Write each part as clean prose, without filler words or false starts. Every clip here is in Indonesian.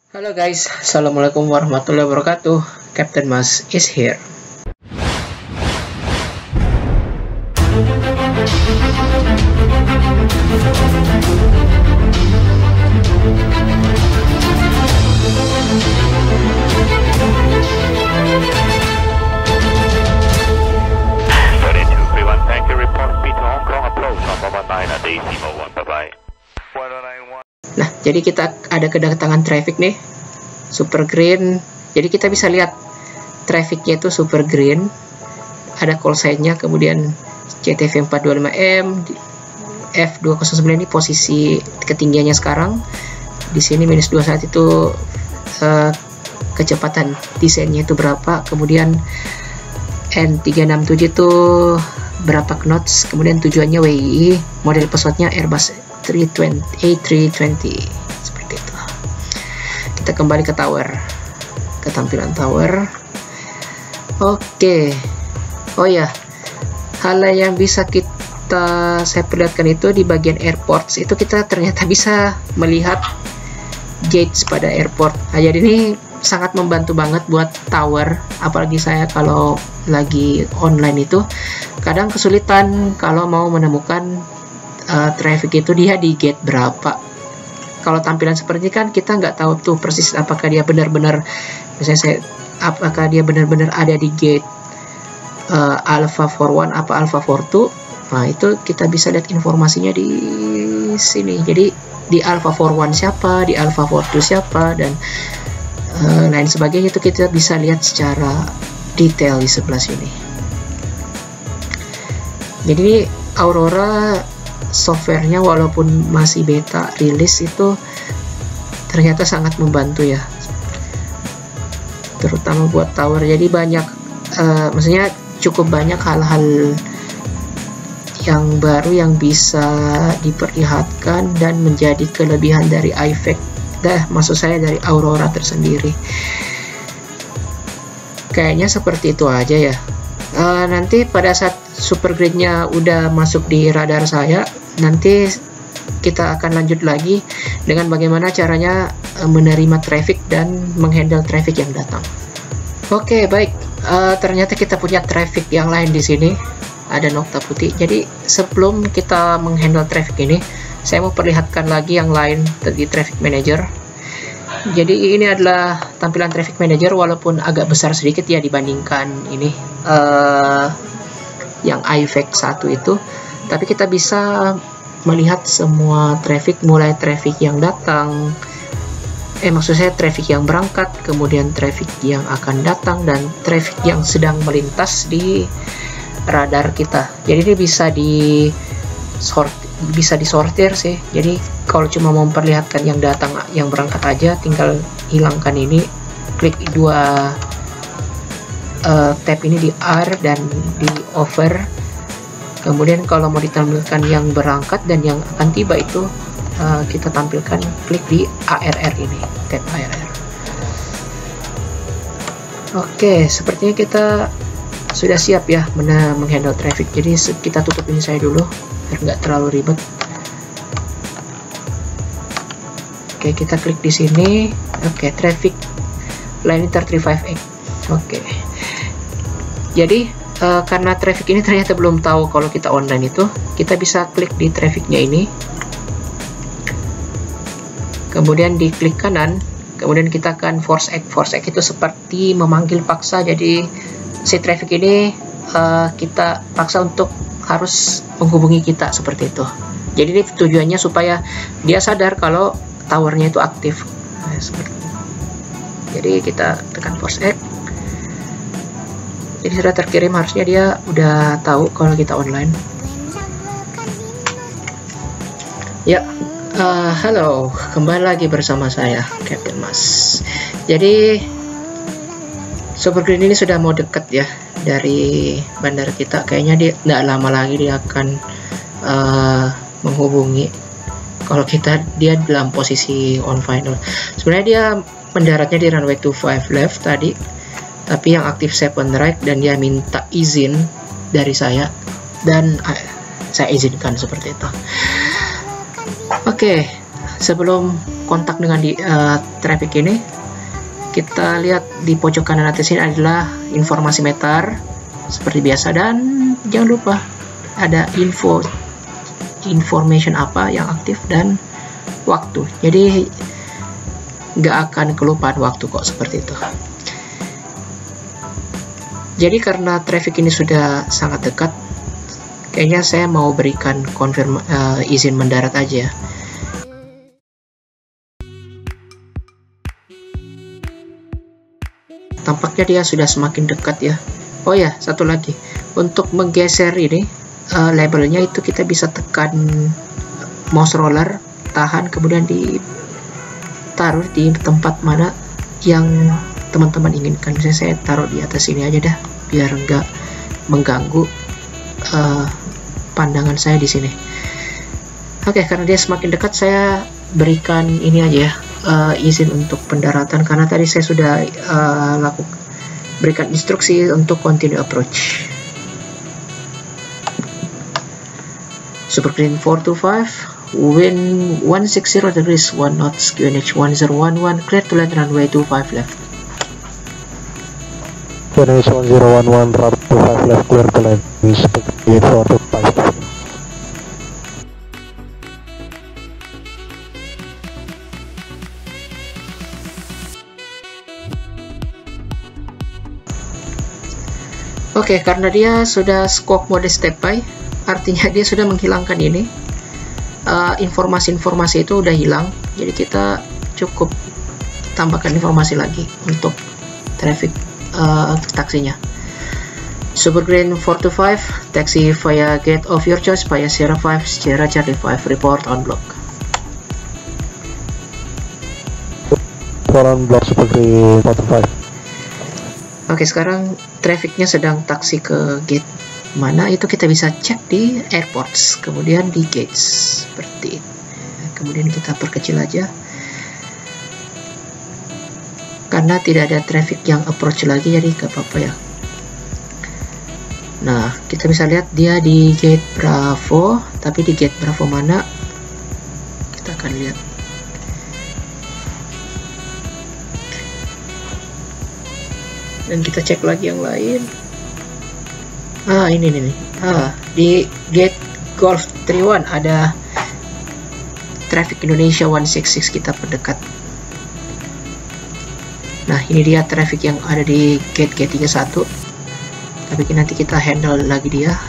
Halo guys, Assalamualaikum warahmatullahi wabarakatuh. Captain Mas is here. Nah, jadi kita ada kedatangan traffic nih, super green. Jadi kita bisa lihat trafficnya itu super green, ada call sign-nya, kemudian CTV 425M, F209 ini posisi ketinggiannya sekarang. Di sini -21 itu kecepatan desainnya itu berapa, kemudian N367 itu berapa knots, kemudian tujuannya WII, model pesawatnya Airbus A320 seperti itu. Kita kembali ke tower, ke tampilan tower. Oke. Oh ya, hal yang bisa saya perlihatkan itu di bagian airports itu kita ternyata bisa melihat gates pada airport. Nah, jadi ini sangat membantu banget buat tower, apalagi saya kalau lagi online itu kadang kesulitan kalau mau menemukan traffic itu dia di gate berapa. Kalau tampilan seperti ini kan kita nggak tahu tuh persis apakah dia benar-benar, misalnya apakah dia benar-benar ada di gate Alpha 41 apa Alpha 42. Nah, itu kita bisa lihat informasinya di sini. Jadi di Alpha 41 siapa, di Alpha 42 siapa, dan lain sebagainya itu kita bisa lihat secara detail di sebelah sini. Jadi Aurora softwarenya walaupun masih beta rilis itu ternyata sangat membantu ya, terutama buat tower. Jadi banyak maksudnya cukup banyak hal-hal yang baru yang bisa diperlihatkan dan menjadi kelebihan dari iVec, maksud saya dari Aurora tersendiri. Kayaknya seperti itu aja ya. Nanti pada saat super grid-nya udah masuk di radar saya, nanti kita akan lanjut lagi dengan bagaimana caranya menerima traffic dan menghandle traffic yang datang. Oke, baik. Ternyata kita punya traffic yang lain di sini. Ada nokta putih. Jadi sebelum kita menghandle traffic ini, saya mau perlihatkan lagi yang lain di traffic manager. Jadi ini adalah tampilan traffic manager, walaupun agak besar sedikit ya dibandingkan ini yang iVec 1 itu, tapi kita bisa melihat semua traffic, mulai traffic yang datang, maksud saya traffic yang berangkat, kemudian traffic yang akan datang, dan traffic yang sedang melintas di radar kita. Jadi ini bisa disortir sih. Jadi kalau cuma memperlihatkan yang datang, yang berangkat aja, tinggal hilangkan ini, klik dua tab ini di R dan di over. Kemudian kalau mau ditampilkan yang berangkat dan yang akan tiba itu kita tampilkan, klik di ARR ini, tab ARR. Oke, sepertinya kita sudah siap ya menghandle traffic. Jadi kita tutup ini saya dulu biar nggak terlalu ribet. Oke, kita klik di sini. Oke, traffic limiter 35X. Oke. Jadi karena traffic ini ternyata belum tahu kalau kita online itu, kita bisa klik di trafficnya ini. Kemudian di klik kanan, kemudian kita akan force X. Force X itu seperti memanggil paksa. Jadi si traffic ini kita paksa untuk harus menghubungi kita seperti itu. Jadi ini tujuannya supaya dia sadar kalau towernya itu aktif. Nah, seperti itu. Jadi kita tekan force X. Jadi sudah terkirim, harusnya dia udah tahu kalau kita online. Ya, halo, kembali lagi bersama saya Captain Mas. Jadi super green ini sudah mau dekat ya dari bandara kita. Kayaknya dia nggak lama lagi dia akan menghubungi kalau dia dalam posisi on final. Sebenarnya dia mendaratnya di runway 25 left tadi, tapi yang aktif 7 right, dan dia minta izin dari saya dan saya izinkan seperti itu. Oke, sebelum kontak dengan traffic ini, kita lihat di pojok kanan atas ini adalah informasi meter seperti biasa, dan jangan lupa ada information apa yang aktif dan waktu. Jadi nggak akan kelupaan waktu kok, seperti itu. Jadi karena traffic ini sudah sangat dekat, kayaknya saya mau berikan izin mendarat aja. Tampaknya dia sudah semakin dekat ya. Oh ya, satu lagi, untuk menggeser ini labelnya itu kita bisa tekan mouse roller, tahan, kemudian ditaruh di tempat mana yang teman-teman inginkan. Misalnya saya taruh di atas sini aja dah, biar nggak mengganggu pandangan saya di sini. Oke, karena dia semakin dekat, saya berikan ini aja ya, izin untuk pendaratan, karena tadi saya sudah berikan instruksi untuk continue approach. Super Green 425, wind 160 degrees 1 knots, QNH 1011, clear to land runway 25 left. QNH 1011, route 25 left, clear to land, Super Green 425. Oke, karena dia sudah squawk mode standby, artinya dia sudah menghilangkan ini. Informasi-informasi itu udah hilang, jadi kita cukup tambahkan informasi lagi untuk traffic taksinya. Super Green 425, taxi via gate of your choice via Sierra 5, Sierra Charlie 5, report on block. On block Super Green 425. Oke, sekarang trafficnya sedang taksi ke gate mana, itu kita bisa cek di airports, kemudian di gates seperti ini. Kemudian kita perkecil aja karena tidak ada traffic yang approach lagi, jadi gak apa-apa ya. Nah, kita bisa lihat dia di gate Bravo, tapi di gate Bravo mana kita akan lihat. Dan kita cek lagi yang lain. Ini nih. Di gate Golf 31 ada traffic Indonesia 166, kita pendekat. Nah, ini dia traffic yang ada di gate G31. Tapi nanti kita handle lagi dia.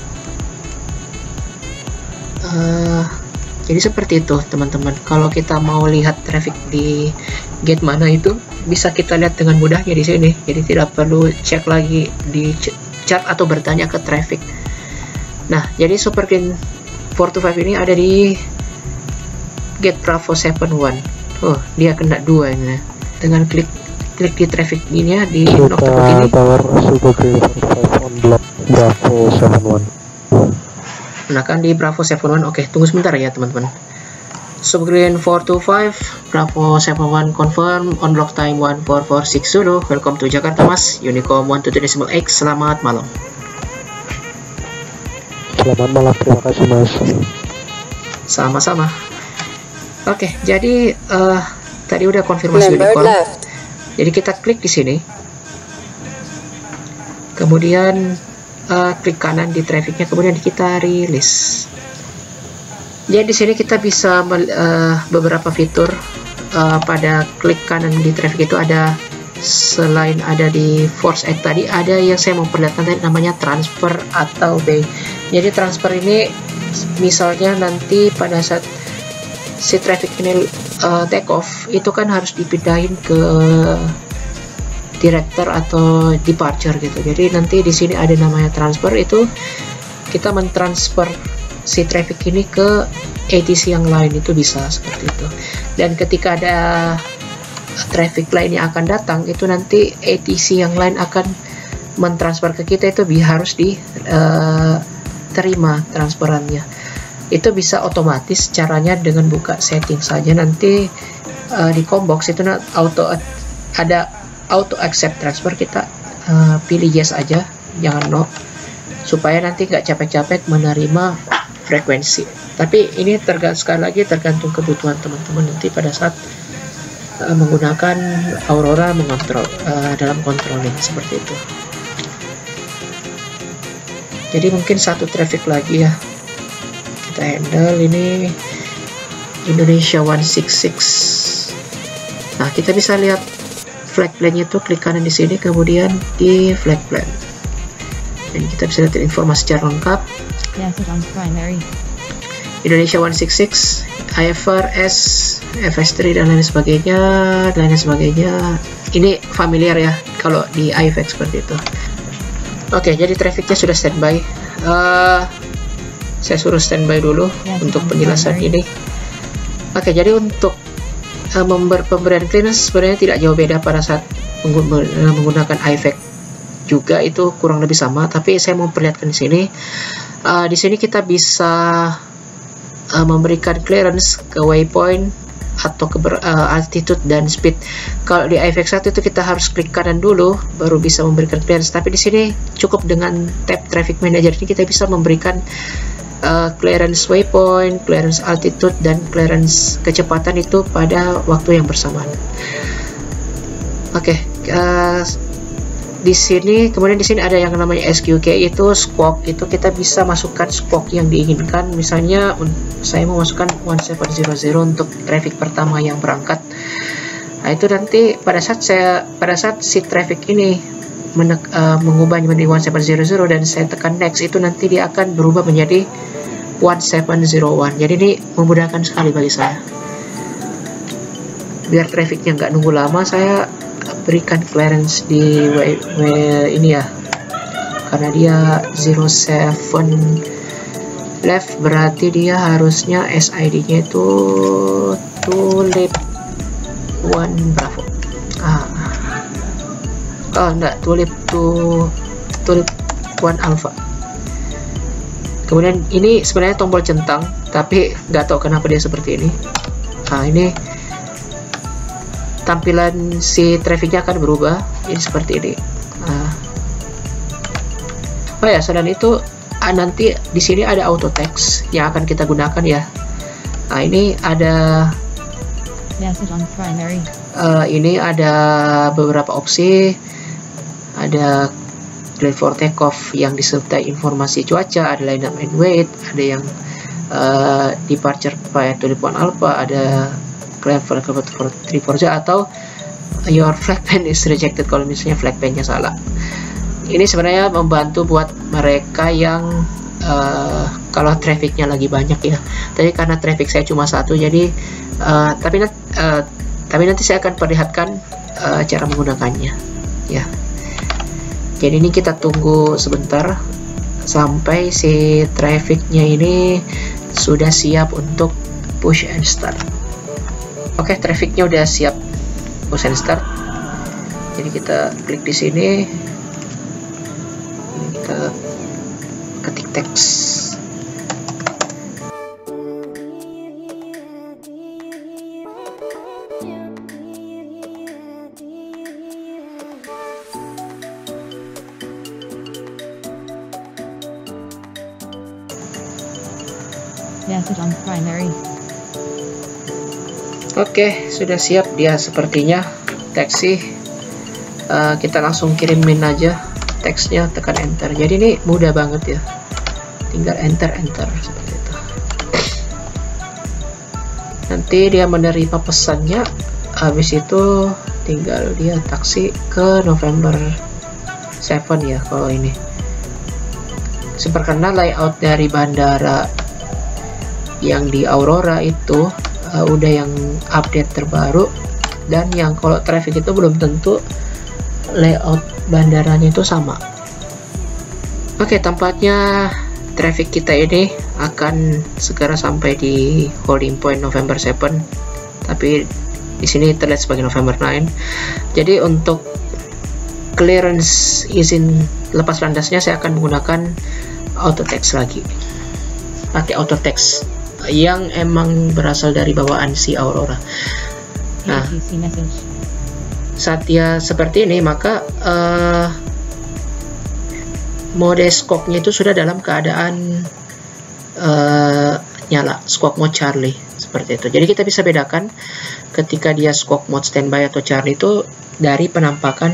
Jadi seperti itu teman-teman. Kalau kita mau lihat traffic di gate mana itu bisa kita lihat dengan mudahnya di sini. Jadi tidak perlu cek lagi di chart atau bertanya ke traffic. Nah, jadi Super Green 425 ini ada di gate Bravo 71. Oh, dia kena 2 ini. Dengan klik di traffic ini ya, di knock tempat ini. Super Green 425 on block Bravo 71. Nah, kan di Bravo 71. Oke, tunggu sebentar ya teman-teman. Super Green 425, Bravo 71 confirm, on block time 14460. Welcome to Jakarta Mas, Unicom 122.X, selamat malam. Selamat malam, terima kasih Mas. Sama-sama. Oke, jadi tadi udah konfirmasi Unicom. Jadi kita klik di sini. Kemudian klik kanan di trafficnya, kemudian kita rilis. Jadi di sini kita bisa beberapa fitur pada klik kanan di traffic itu ada, selain ada di Force Act tadi, ada yang saya mau perlihatkan tadi namanya transfer atau bay. Jadi transfer ini misalnya nanti pada saat si traffic ini take off, itu kan harus dipindahin ke director atau departure gitu. Jadi nanti di sini ada namanya transfer, itu kita mentransfer si traffic ini ke ATC yang lain, itu bisa seperti itu. Dan ketika ada traffic lain yang akan datang, itu nanti ATC yang lain akan mentransfer ke kita, itu harus diterima transferannya. Itu bisa otomatis, caranya dengan buka setting saja. Nanti di combox itu ada auto accept transfer, kita pilih yes aja, jangan no, supaya nanti nggak capek-capek menerima frekuensi. Tapi ini sekali lagi tergantung kebutuhan teman-teman nanti pada saat menggunakan Aurora mengontrol dalam controlling seperti itu. Jadi mungkin satu traffic lagi ya kita handle, ini Indonesia 166. Nah, kita bisa lihat flag plan itu, klik kanan di sini, kemudian di flag plan. Dan kita bisa lihat informasi secara lengkap. Indonesia 166, IFRS, FS3 dan lain sebagainya, Ini familiar ya kalau di IFX seperti itu. Oke, jadi trafficnya sudah standby. Saya suruh standby dulu untuk penjelasan ini. Oke, jadi untuk pemberian clearance sebenarnya tidak jauh beda pada saat menggunakan IFX juga, itu kurang lebih sama. Tapi saya mau perlihatkan di sini. Di sini kita bisa memberikan clearance ke waypoint atau ke altitude dan speed. Kalau di IFX 1 itu kita harus klik kanan dulu baru bisa memberikan clearance. Tapi di sini cukup dengan tab Traffic Manager ini kita bisa memberikan clearance waypoint, clearance altitude, dan clearance kecepatan itu pada waktu yang bersamaan. Oke, di sini kemudian di sini ada yang namanya SQK, itu squawk. Itu kita bisa masukkan squawk yang diinginkan. Misalnya saya mau masukkan 1700 untuk traffic pertama yang berangkat. Nah, itu nanti pada saat si traffic ini mengubah menjadi 1700 dan saya tekan next, itu nanti dia akan berubah menjadi 1701. Jadi ini memudahkan sekali bagi saya. Biar trafficnya nggak nunggu lama, saya berikan clearance di ini ya, karena dia 07 left, berarti dia harusnya SID-nya itu Tulip 1 Bravo. Enggak, Tulip 1 Alpha. Kemudian ini sebenarnya tombol centang, tapi nggak tahu kenapa dia seperti ini. Nah, ini tampilan si trafficnya akan berubah, ini seperti ini. Oh ya, selain itu nanti di sini ada auto text yang akan kita gunakan ya. Nah, ini ada ini ada beberapa opsi. Ada clear for takeoff yang disertai informasi cuaca, ada line up and wait, ada yang departure by Tulip 1 Alpha, ada clear for 340 atau your flag pan is rejected kalau misalnya flag pan-nya salah. Ini sebenarnya membantu buat mereka yang kalau trafficnya lagi banyak ya. Tapi karena traffic saya cuma satu, jadi tapi nanti saya akan perlihatkan cara menggunakannya ya. Jadi ini kita tunggu sebentar sampai si trafficnya ini sudah siap untuk push and start. Oke, trafficnya udah siap push and start. Jadi kita klik di sini, kita ketik teks. On primary. Oke, sudah siap dia sepertinya. Taksi kita langsung kirimin aja teksnya, tekan enter. Jadi ini mudah banget ya, tinggal enter seperti itu. Nanti dia menerima pesannya, habis itu tinggal dia taksi ke November 7 ya. Kalau ini seperti layout dari bandara yang di Aurora itu udah yang update terbaru, dan yang kalau traffic itu belum tentu layout bandaranya itu sama. Oke, tampaknya traffic kita ini akan segera sampai di holding point November 7, tapi di sini terlihat sebagai November 9. Jadi untuk clearance izin lepas landasnya saya akan menggunakan auto text lagi, pakai auto text yang emang berasal dari bawaan si Aurora. Nah, saat dia seperti ini, maka mode scope-nya itu sudah dalam keadaan nyala squawk mode Charlie seperti itu. Jadi kita bisa bedakan ketika dia squawk mode standby atau Charlie itu dari penampakan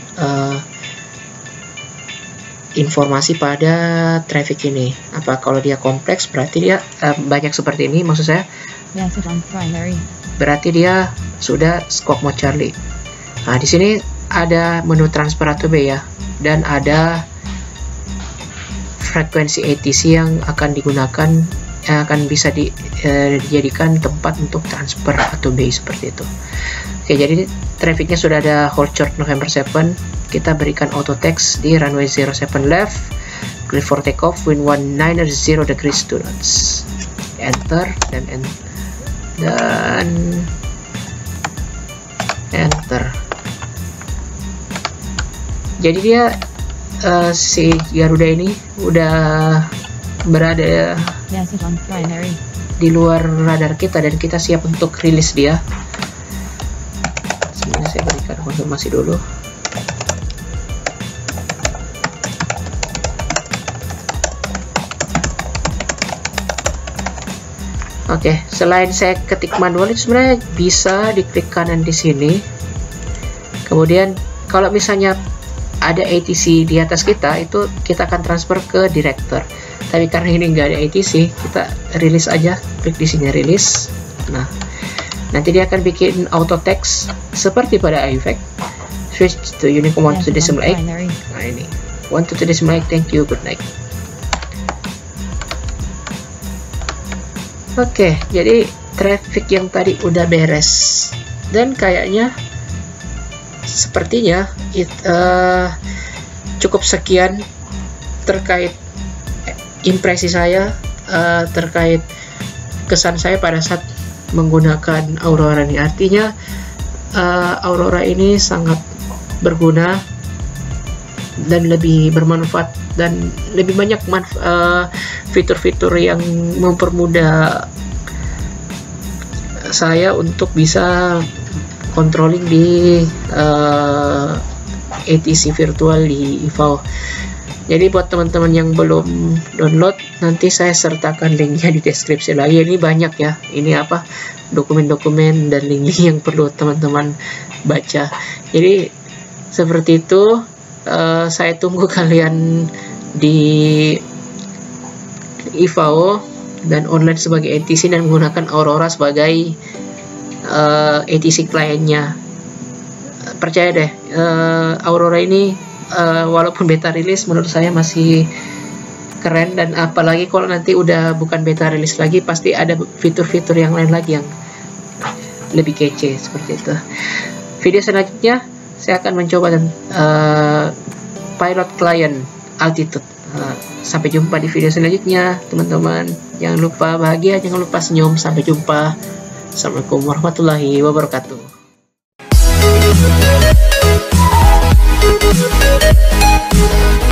informasi pada traffic ini. Apa kalau dia kompleks berarti dia banyak seperti ini, maksud saya. Yes, it's on primary. Berarti dia sudah squawk mode Charlie. Nah, di sini ada menu transfer ATB ya, dan ada frekuensi ATC yang akan digunakan, yang akan bisa dijadikan tempat untuk transfer ATB seperti itu. Oke, jadi trafficnya sudah ada hold short November 7. Kita berikan auto text di runway 07 left, clear for takeoff, wind 190 degrees 2 knots. Enter dan enter. Jadi dia si Garuda ini udah berada Yes, it's on primary. di luar radar kita dan kita siap untuk rilis dia. Sebenarnya saya berikan konfirmasi dulu. Oke, selain saya ketik manual itu sebenarnya bisa diklik kanan di sini. Kemudian kalau misalnya ada ATC di atas kita, itu kita akan transfer ke director. Tapi karena ini nggak ada ATC, kita rilis aja, klik di sini rilis. Nah, nanti dia akan bikin auto text seperti pada iVac. Switch to Unicom 1 to decimal 8. Nah ini 1 to decimal 8, thank you, good night. Oke, jadi traffic yang tadi udah beres dan kayaknya sepertinya cukup sekian terkait impresi saya, terkait kesan saya pada saat menggunakan Aurora ini. Artinya Aurora ini sangat berguna dan lebih bermanfaat dan lebih banyak fitur-fitur yang mempermudah saya untuk bisa controlling di ATC virtual di EVO. Jadi buat teman-teman yang belum download, nanti saya sertakan linknya di deskripsi lagi. Ini banyak ya, ini apa, dokumen-dokumen dan link-link yang perlu teman-teman baca. Jadi seperti itu. Saya tunggu kalian di IVAO dan online sebagai ATC dan menggunakan Aurora sebagai ATC kliennya. Percaya deh, Aurora ini walaupun beta rilis menurut saya masih keren, dan apalagi kalau nanti udah bukan beta rilis lagi, pasti ada fitur-fitur yang lain lagi yang lebih kece seperti itu. Video selanjutnya saya akan mencoba pilot client altitude. Sampai jumpa di video selanjutnya teman-teman. Jangan lupa bahagia, jangan lupa senyum. Sampai jumpa. Assalamualaikum warahmatullahi wabarakatuh.